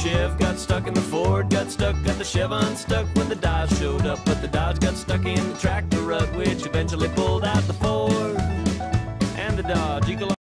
Chev got stuck and the Ford got stuck, got the Chev unstuck when the Dodge showed up. But the Dodge got stuck in the tractor rut, which eventually pulled out the Ford.